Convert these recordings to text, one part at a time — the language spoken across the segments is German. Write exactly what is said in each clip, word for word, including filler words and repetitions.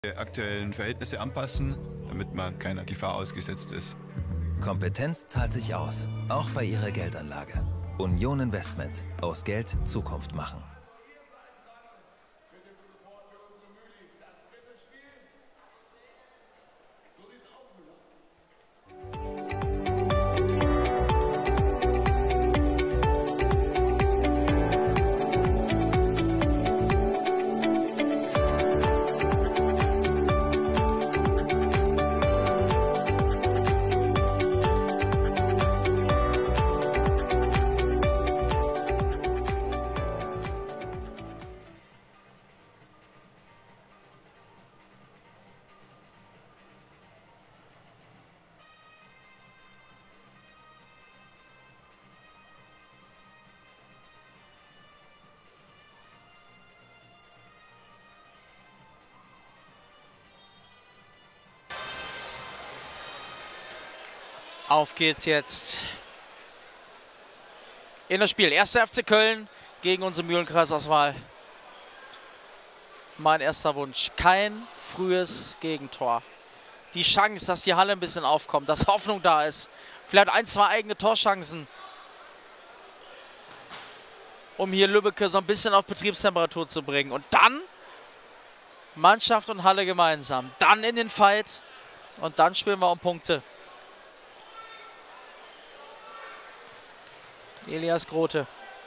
aktuellen Verhältnisse anpassen, damit man keiner Gefahr ausgesetzt ist. Kompetenz zahlt sich aus, auch bei Ihrer Geldanlage. Union Investment. Aus Geld Zukunft machen. Auf geht's jetzt in das Spiel. Erster F C Köln gegen unsere Mühlenkreisauswahl. Mein erster Wunsch. Kein frühes Gegentor. Die Chance, dass die Halle ein bisschen aufkommt, dass Hoffnung da ist. Vielleicht ein, zwei eigene Torchancen. Um hier Lübbecke so ein bisschen auf Betriebstemperatur zu bringen. Und dann Mannschaft und Halle gemeinsam. Dann in den Fight. Und dann spielen wir um Punkte. Elias Grote.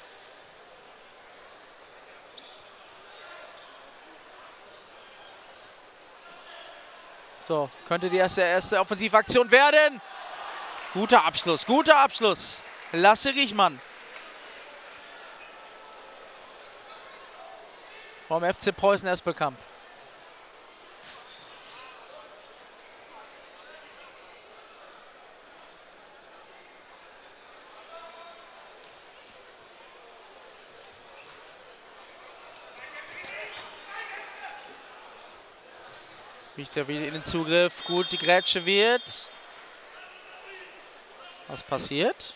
So, könnte die erste, erste Offensivaktion werden. Guter Abschluss, guter Abschluss. Lasse Riechmann. Vom F C Preußen Espelkamp. Richter wieder in den Zugriff. Gut, die Grätsche wird. Was passiert?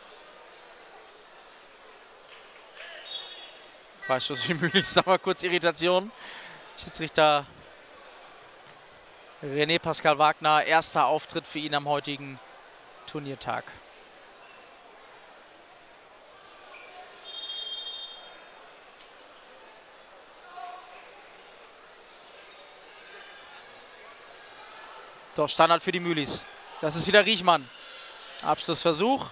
Freischuss für Mühlich, sag mal kurz Irritation. Schiedsrichter René Pascal Wagner, erster Auftritt für ihn am heutigen Turniertag. Doch, Standard für die Mühlis. Das ist wieder Riechmann. Abschlussversuch.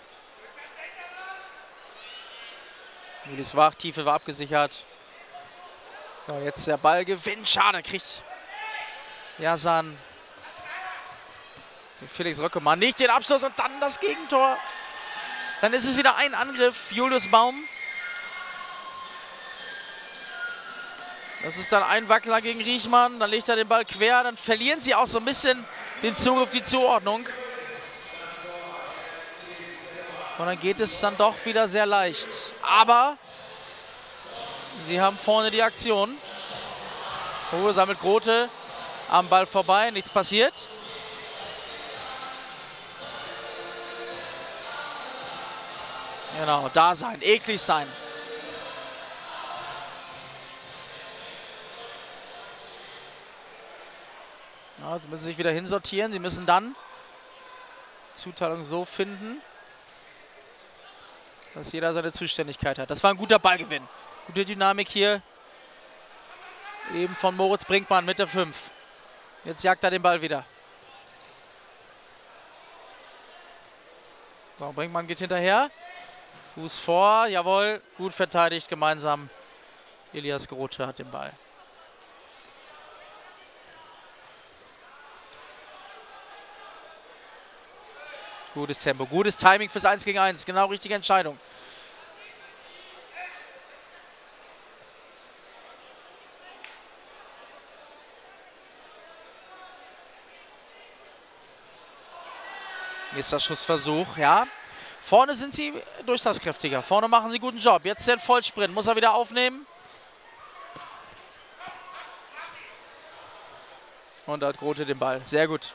Mühlis wach, Tiefe war abgesichert. So, jetzt der Ballgewinn. Schade, kriegt Yasan. Felix Röckemann nicht den Abschluss und dann das Gegentor. Dann ist es wieder ein Angriff. Julius Baum. Das ist dann ein Wackler gegen Riechmann. Dann legt er den Ball quer. Dann verlieren sie auch so ein bisschen den Zugriff, die Zuordnung. Und dann geht es dann doch wieder sehr leicht. Aber sie haben vorne die Aktion. Ruhe sammelt Grote am Ball vorbei. Nichts passiert. Genau, da sein, eklig sein. Ja, sie müssen sich wieder hinsortieren. Sie müssen dann Zuteilung so finden, dass jeder seine Zuständigkeit hat. Das war ein guter Ballgewinn. Gute Dynamik hier. Eben von Moritz Brinkmann mit der fünf. Jetzt jagt er den Ball wieder. So, Brinkmann geht hinterher. Fuß vor, jawohl. Gut verteidigt gemeinsam. Elias Grote hat den Ball. Gutes Tempo, gutes Timing fürs eins gegen eins. Genau richtige Entscheidung. Hier ist der Schussversuch, ja. Vorne sind sie durchschlagskräftiger. Vorne machen sie guten Job. Jetzt der Vollsprint. Muss er wieder aufnehmen. Und da hat Grote den Ball. Sehr gut.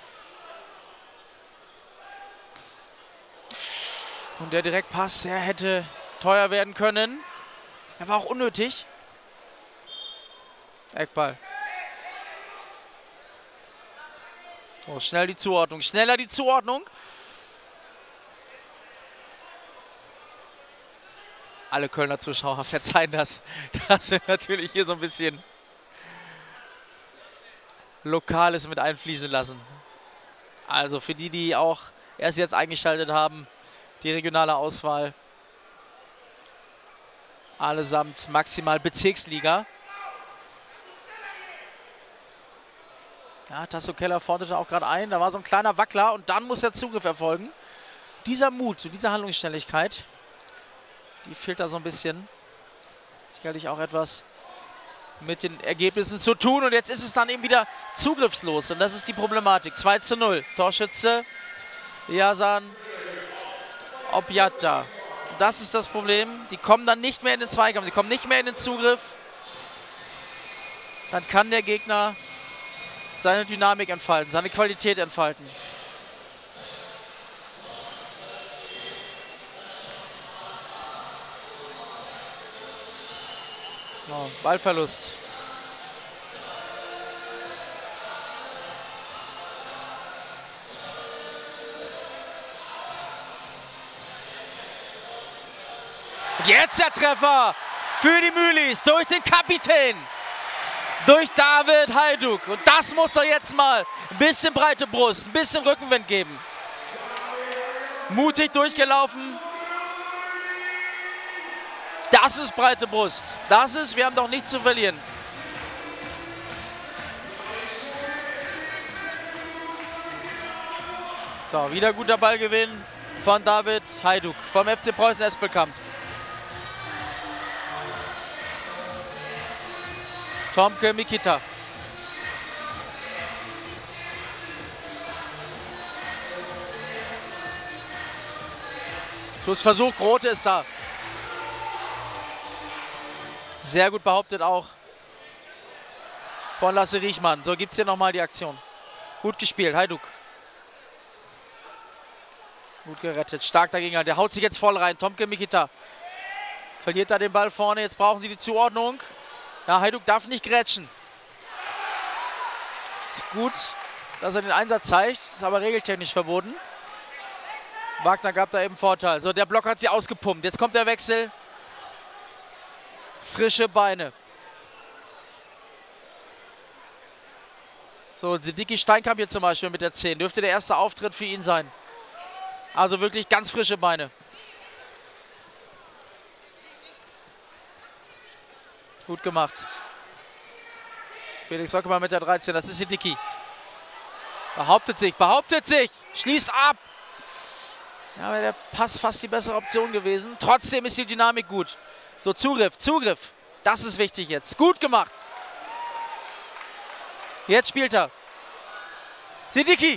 Und der Direktpass, der hätte teuer werden können. Er war auch unnötig. Eckball. So, schnell die Zuordnung. Schneller die Zuordnung. Alle Kölner Zuschauer verzeihen das, dass wir natürlich hier so ein bisschen Lokales mit einfließen lassen. Also für die, die auch erst jetzt eingeschaltet haben, die regionale Auswahl. Allesamt maximal Bezirksliga. Ja, Tasso Keller forderte auch gerade ein. Da war so ein kleiner Wackler und dann muss der Zugriff erfolgen. Dieser Mut, diese Handlungsschnelligkeit, die fehlt da so ein bisschen. Sicherlich auch etwas mit den Ergebnissen zu tun. Und jetzt ist es dann eben wieder zugriffslos. Und das ist die Problematik. zwei zu null. Torschütze Yazan Objatta. Das ist das Problem. Die kommen dann nicht mehr in den Zweikampf. Sie kommen nicht mehr in den Zugriff. Dann kann der Gegner seine Dynamik entfalten, seine Qualität entfalten. Oh, Ballverlust. Jetzt der Treffer für die Mühlis durch den Kapitän, durch David Hajduk. Und das muss er jetzt mal ein bisschen breite Brust, ein bisschen Rückenwind geben. Mutig durchgelaufen. Das ist breite Brust. Das ist, wir haben doch nichts zu verlieren. So, wieder guter Ballgewinn von David Hajduk vom F C Preußen Espelkamp. Tomke Mikita. Schussversuch, Grote ist da. Sehr gut behauptet auch von Lasse Riechmann. So gibt es hier nochmal die Aktion. Gut gespielt, Hajduk. Gut gerettet, stark dagegen. Der haut sich jetzt voll rein. Tomke Mikita verliert da den Ball vorne. Jetzt brauchen sie die Zuordnung. Ja, Hajduk darf nicht grätschen. Ist gut, dass er den Einsatz zeigt. Ist aber regeltechnisch verboten. Wagner gab da eben Vorteil. So, der Block hat sie ausgepumpt. Jetzt kommt der Wechsel. Frische Beine. So, Siddiqui Steinkamp hier zum Beispiel mit der zehn. Dürfte der erste Auftritt für ihn sein. Also wirklich ganz frische Beine. Gut gemacht. Felix Wöckemann mit der dreizehn. Das ist Siddiqui. Behauptet sich, behauptet sich. Schließt ab. Ja, wäre der Pass fast die bessere Option gewesen. Trotzdem ist die Dynamik gut. So, Zugriff, Zugriff. Das ist wichtig jetzt. Gut gemacht. Jetzt spielt er. Siddiqui.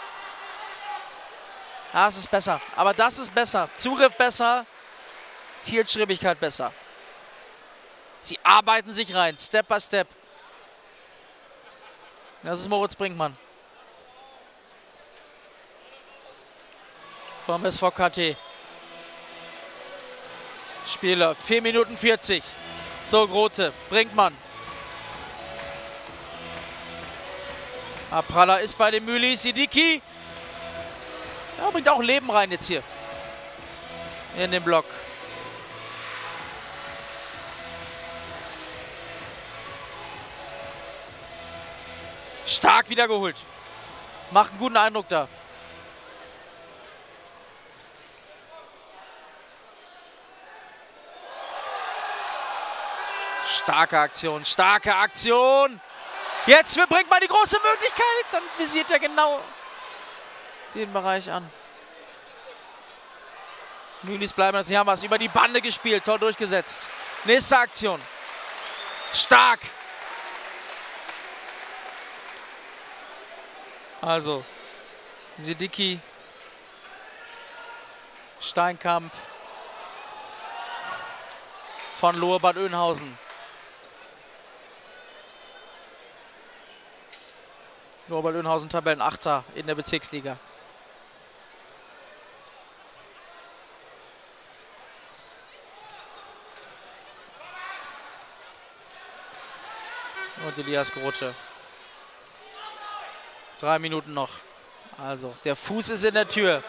Das ist besser. Aber das ist besser. Zugriff besser. Zielstrebigkeit besser. Sie arbeiten sich rein. Step by Step. Das ist Moritz Brinkmann. Vom S V K T. Spieler, vier Minuten vierzig. So, Grote, Brinkmann. Praller ist bei den Mühlis. Siddiqui. Ja, bringt auch Leben rein jetzt hier. In den Block. Stark wiedergeholt. Macht einen guten Eindruck da. Starke Aktion, starke Aktion. Jetzt für Brinkmann die große Möglichkeit. Dann visiert er genau den Bereich an. Mühlis bleiben, sie haben was über die Bande gespielt. Tor durchgesetzt. Nächste Aktion. Stark. Also, Siddiqui, Steinkamp von Lohe Bad Oeynhausen. Lohe Bad Oeynhausen Tabellenachter in der Bezirksliga. Und Elias Grote. Drei Minuten noch. Also, der Fuß ist in der Tür.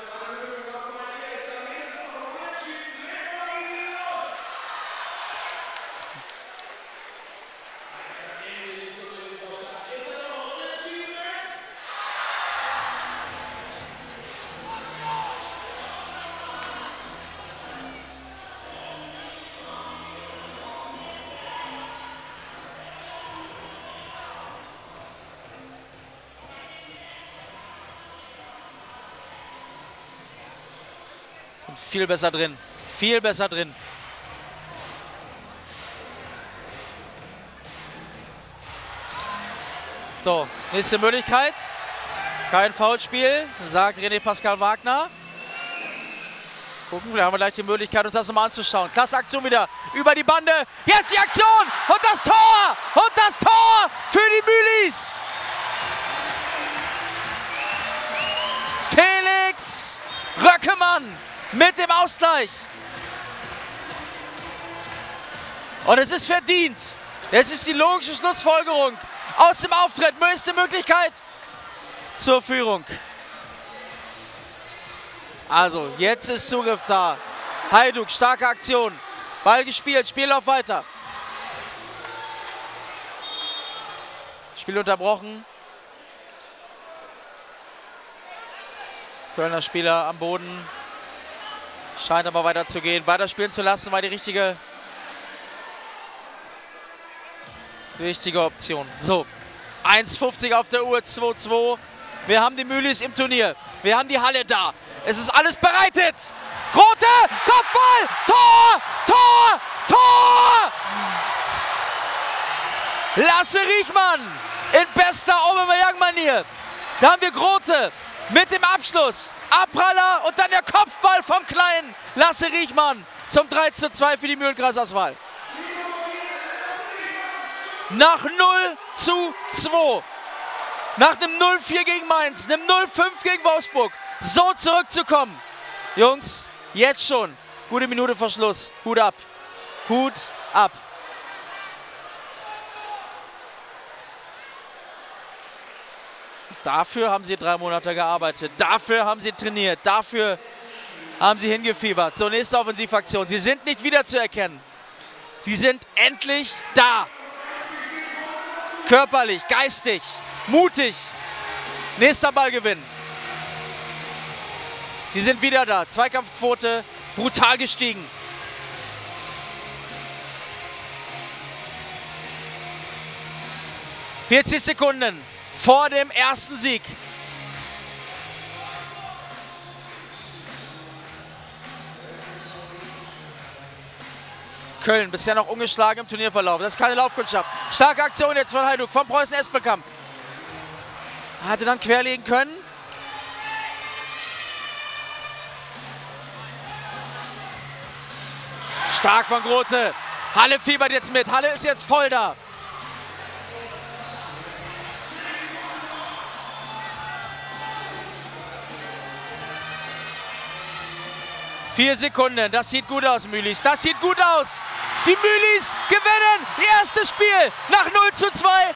Viel besser drin. Viel besser drin. So, nächste Möglichkeit. Kein Foulspiel, sagt René Pascal Wagner. Gucken, wir haben gleich die Möglichkeit, uns das nochmal anzuschauen. Klasse Aktion wieder über die Bande. Jetzt die Aktion und das Tor! Und das Tor für die Mühlis! Felix Röckemann mit dem Ausgleich. Und es ist verdient. Es ist die logische Schlussfolgerung aus dem Auftritt. Nächste Möglichkeit zur Führung. Also, jetzt ist Zugriff da. Hajduk, starke Aktion. Ball gespielt, Spiellauf weiter. Spiel unterbrochen. Kölner Spieler am Boden. Scheint aber weiter zu gehen. Weiter spielen zu lassen war die richtige, richtige Option. So, eins fünfzig auf der Uhr, zwei zwei. Wir haben die Mühlis im Turnier. Wir haben die Halle da. Es ist alles bereitet. Grote, Kopfball, Tor, Tor, Tor! Lasse Riechmann in bester Aubameyang-Manier. Da haben wir Grote mit dem Abschluss. Abpraller und dann der Kopfball vom kleinen Lasse Riechmann zum drei zu zwei für die Mühlenkreisauswahl. Nach null zu zwei. Nach einem null vier gegen Mainz, einem null fünf gegen Wolfsburg, so zurückzukommen. Jungs, jetzt schon. Gute Minute vor Schluss. Hut ab. Hut ab. Dafür haben sie drei Monate gearbeitet. Dafür haben sie trainiert. Dafür haben sie hingefiebert. So, nächste Offensivaktion. Sie sind nicht wiederzuerkennen. Sie sind endlich da. Körperlich, geistig, mutig. Nächster Ballgewinn. Die sind wieder da. Zweikampfquote brutal gestiegen. vierzig Sekunden vor dem ersten Sieg. Köln bisher noch ungeschlagen im Turnierverlauf. Das ist keine Laufkundschaft. Starke Aktion jetzt von Hajduk, von Preußen Espelkamp. Hatte dann querlegen können. Stark von Grote. Halle fiebert jetzt mit. Halle ist jetzt voll da. Vier Sekunden, das sieht gut aus, Mühlis. Das sieht gut aus. Die Mühlis gewinnen ihr erstes Spiel nach null zu zwei